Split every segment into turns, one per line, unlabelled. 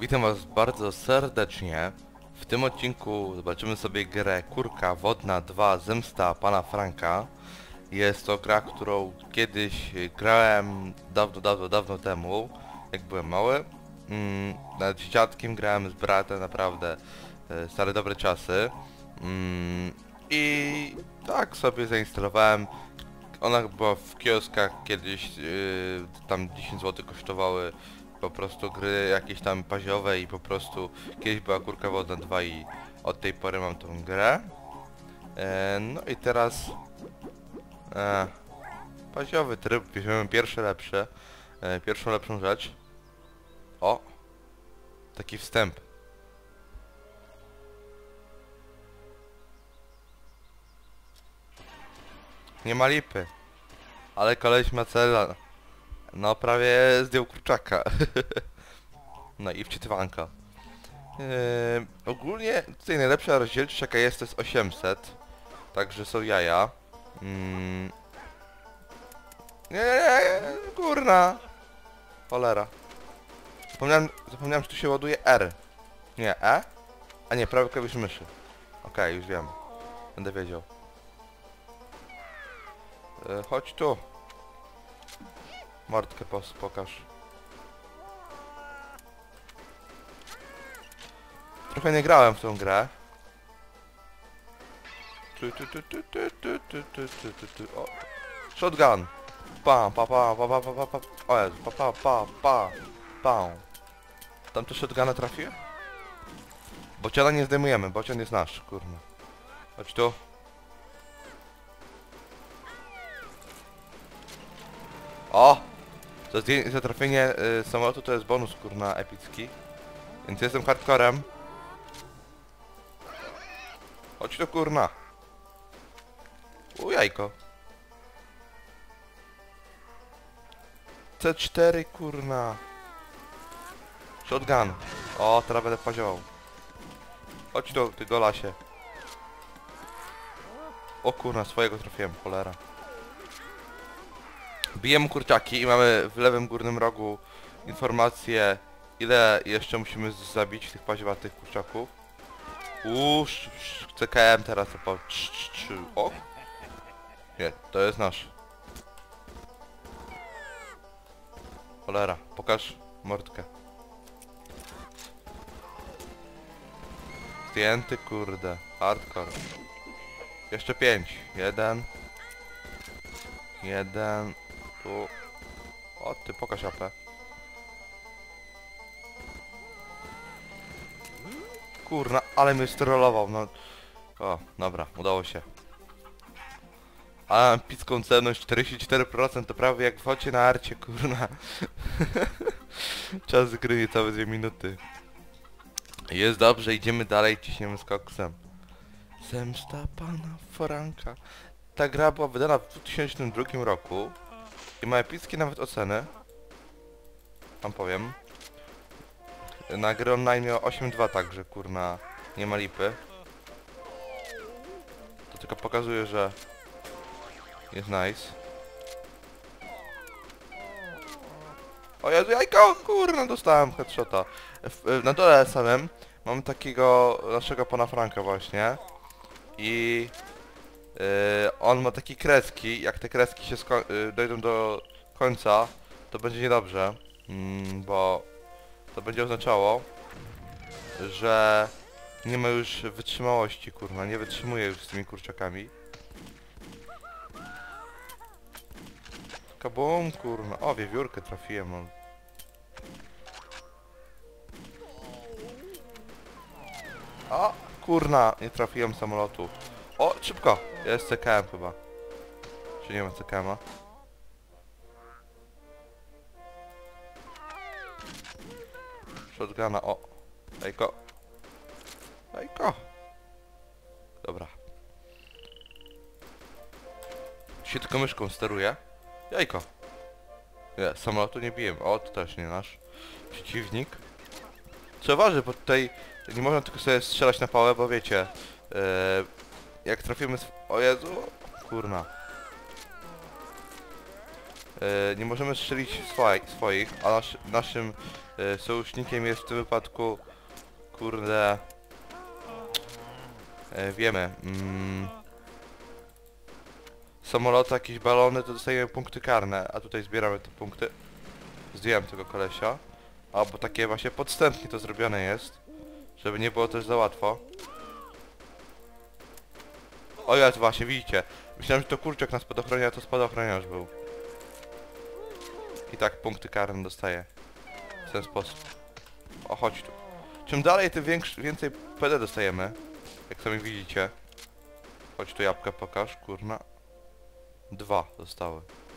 Witam was bardzo serdecznie. W tym odcinku zobaczymy sobie grę Kurka Wodna 2 Zemsta Pana Franka. Jest to gra, którą kiedyś grałem dawno temu, jak byłem mały. Nawet z dziadkiem grałem, z bratem, naprawdę stare dobre czasy. I tak sobie zainstalowałem. Ona była w kioskach kiedyś, tam 10 zł kosztowały po prostu gry jakieś tam paziowe i po prostu kiedyś była Kurka Wodna 2 i od tej pory mam tą grę. No i teraz paziowy tryb, bierzemy pierwszą lepszą rzecz. O! Taki wstęp. Nie ma lipy. Ale koleś ma cela. No prawie zdjął kurczaka. No i wczytywanka. Ogólnie tutaj najlepsza rozdzielczość jaka jest to jest 800. Także są jaja. Nie, kurna. Cholera. Zapomniałem, że tu się ładuje R. Nie, E? A nie, prawy klawisz myszy. Okej, już wiem. Będę wiedział. Chodź tu. Mordkę pokaż. Trochę nie grałem w tą grę. O. Shotgun. Pa. O Jezu, pa. Tam te shotguna trafiłem? Bociana nie zdejmujemy, bocian jest nasz, kurna. Chodź tu. O! Za trafienie samolotu to jest bonus, kurna, epicki. Więc jestem hardcorem. Chodź tu, kurna. Jajko. C4, kurna. Shotgun. O, teraz będę pozioł. Chodź tu, ty golasie. O kurna, swojego trafiłem, cholera. Bijemy kurczaki i mamy w lewym górnym rogu informację, ile jeszcze musimy zabić tych paziowatych kurczaków. CKM teraz to po... O! Nie, to jest nasz. Cholera, pokaż mordkę. Zdjęty, kurde. Hardcore. Jeszcze 5. Jeden. Tu. O, ty pokaż AP. Kurna, ale mnie strollował, no. O, dobra, udało się. A mam picką cenność 44%, to prawie jak w focie na arcie, kurna. Czas gry niecałe 2 minuty. Jest dobrze, idziemy dalej, ciśniemy z koksem. Zemsta Pana Franka. Ta gra była wydana w 2002 roku i ma epickie nawet oceny. Wam powiem. Na gry online miała 8.2 także, kurna, nie ma lipy. To tylko pokazuje, że jest nice. O Jezu, jajko! Kurna, dostałem headshota. Na dole samym mamy takiego naszego Pana Franka właśnie. I on ma takie kreski. Jak te kreski się dojdą do końca, to będzie niedobrze. Bo to będzie oznaczało, że nie ma już wytrzymałości, kurna. Nie wytrzymuje już z tymi kurczakami. Kabum, kurna. O, wiewiórkę trafiłem. On. O, kurna, nie trafiłem samolotu. O, szybko. Jest CKM chyba. Czy nie ma CKM-a? Shotguna, o. Jajko. Dobra. Się tylko myszką steruje. Jajko. Nie, samolotu nie biłem. O, to też nie nasz przeciwnik. Trzeba waży, bo tutaj nie można tylko sobie strzelać na pałę, bo wiecie, jak trafimy o Jezu, kurna. nie możemy strzelić swoich, a naszym sojusznikiem jest w tym wypadku, kurde, wiemy, samoloty, jakieś balony, to dostajemy punkty karne, a tutaj zbieramy te punkty. Zdjąłem tego kolesia, a bo takie właśnie podstępnie to zrobione jest, żeby nie było też za łatwo. O jest, właśnie, widzicie, myślałem, że to kurczak na spadochronie, a to spadochroniarz był. I tak punkty karne dostaje w ten sposób. O, chodź tu. Czym dalej, tym więcej PD dostajemy, jak sami widzicie. Chodź tu, jabłka pokaż, kurna. 2 zostały.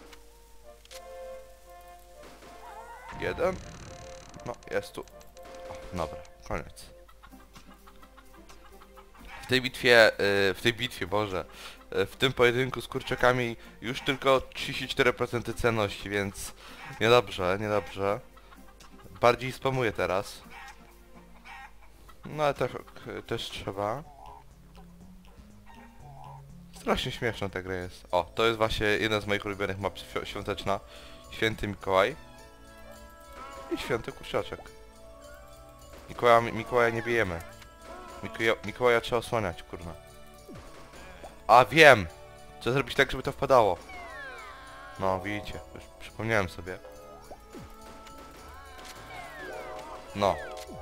1. No, jest tu. O, dobra, koniec. W tej bitwie, Boże, w tym pojedynku z kurczakami już tylko 34% cenności, więc niedobrze, niedobrze. Bardziej spamuję teraz. No ale też trzeba. Strasznie śmieszna ta gra jest. O, to jest właśnie jedna z moich ulubionych map świąteczna. Święty Mikołaj. I święty kurczaczek. Mikołaja nie bijemy. Mikołaja trzeba osłaniać, kurna. A wiem! Co zrobić tak, żeby to wpadało? No, widzicie. Już przypomniałem sobie. No.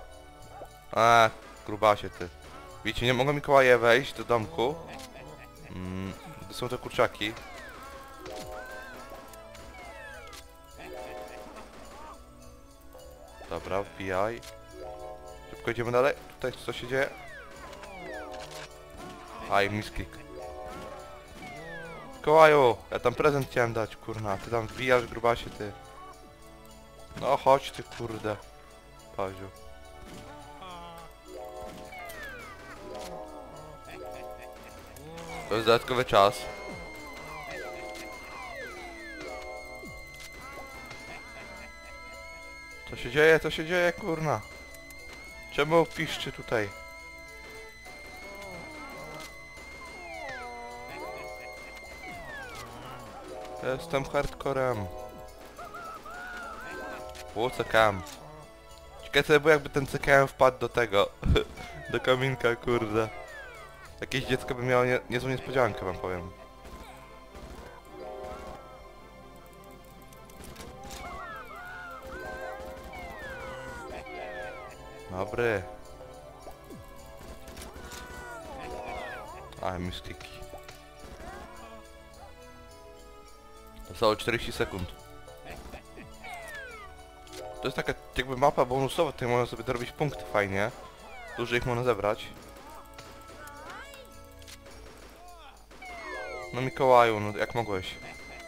Grubasie ty. Widzicie, nie mogą Mikołaje wejść do domku. To są te kurczaki. Dobra, wbijaj. Szybko idziemy dalej. Tutaj co się dzieje? Aj, misklik. Mikołaju, ja tam prezent chciałem dać, kurna. Ty tam wbijasz, grubasie, ty. No chodź ty, kurde. Paziu. To jest dodatkowy czas. Co się dzieje? Co się dzieje, kurna? Czemu piszczy tutaj? Jestem hardcorem. CKM. Ciekawe co by jakby ten CKM wpadł do tego. Do kominka, kurde. Jakieś dziecko by miało niezłą niespodziankę, wam powiem. Dobry. A, mistiki. Zostało 40 sekund. To jest taka jakby mapa bonusowa, tutaj można sobie dorobić punkty fajnie. Dużo ich można zebrać. No Mikołaju, no jak mogłeś?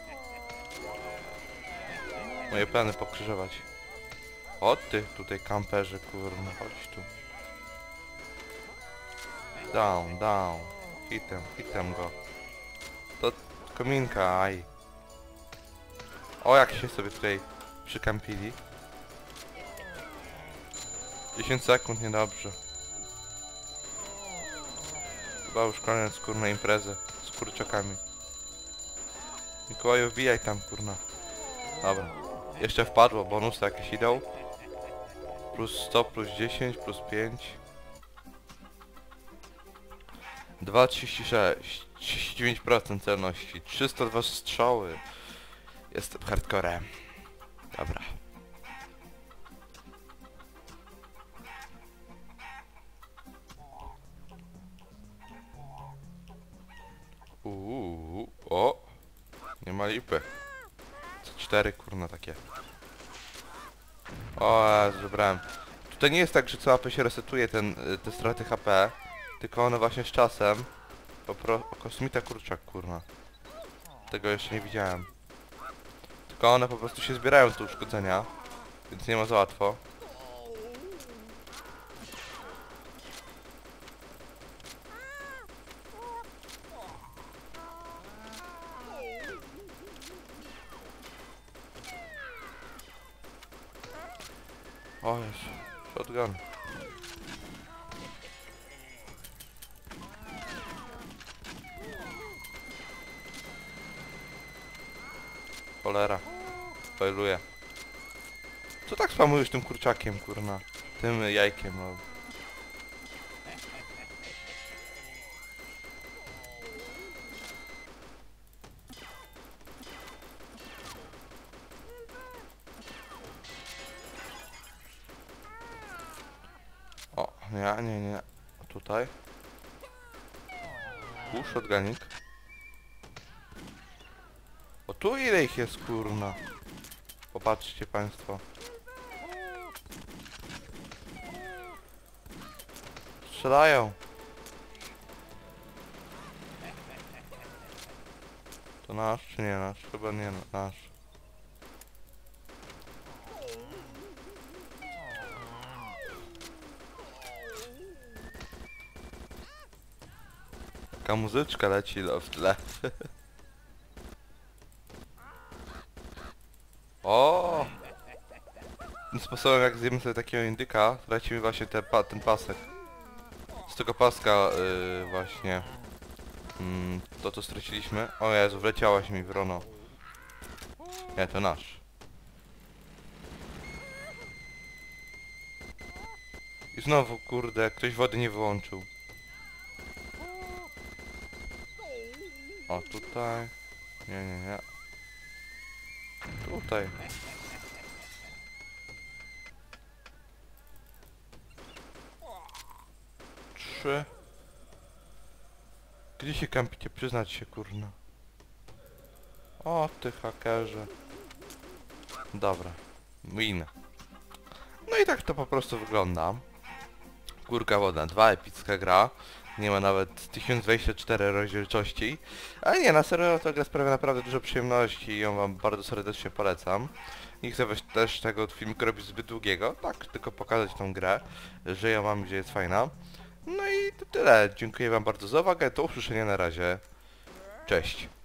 Moje plany pokrzyżować. O ty, tutaj kamperzy, kurno, chodź tu. Down, down. Hitem go. To kominka, aj. O, jak się sobie tutaj przykampili. 10 sekund, niedobrze. Chyba już koniec, kurna, imprezy z kurczakami. Mikołaju, wbijaj tam, kurna. Dobra. Jeszcze wpadło, bonusy jakieś idą. Plus 100, plus 10, plus 5. 2,36. 39% celności. 302 strzały. Jestem hardcorem. Dobra. O! Nie ma lipy. Co 4, kurna, takie. O, zebrałem. Tutaj nie jest tak, że co AP się resetuje te straty HP, tylko one właśnie z czasem. Kosmita kurczak, kurna. Tego jeszcze nie widziałem. Tylko one po prostu się zbierają te uszkodzenia, więc nie ma za łatwo. O Jezu, shotgun. Cholera. spoiluję. Co tak spamujesz tym kurczakiem, kurna? Tym jajkiem, no. O, nie. Tutaj. Shotgunik. O, tu ile ich jest, kurna. Popatrzcie państwo. Strzelają. To nasz czy nie nasz? Chyba nie nasz. Taka muzyczka leci w tle. O! Tym sposobem jak zjemy sobie takiego indyka, tracimy właśnie ten pasek. Z tego paska właśnie. To co straciliśmy. O Jezu, wleciałaś mi w rono. Nie, to nasz. I znowu, kurde, ktoś wody nie wyłączył. O, tutaj. Nie. Tutaj. Trzy. Gdzie się kampicie? Przyznać się, kurna. O, ty hakerze. Dobra. Win. No i tak to po prostu wygląda. Górka wodna 2, epicka gra. Nie ma nawet 1024 rozdzielczości. Ale nie, na serio to gra sprawia naprawdę dużo przyjemności i ją wam bardzo serdecznie polecam. Nie chcę też tego filmiku robić zbyt długiego, tak, tylko pokazać tą grę, że ją mam, gdzie jest fajna. No i to tyle. Dziękuję wam bardzo za uwagę, do usłyszenia na razie. Cześć.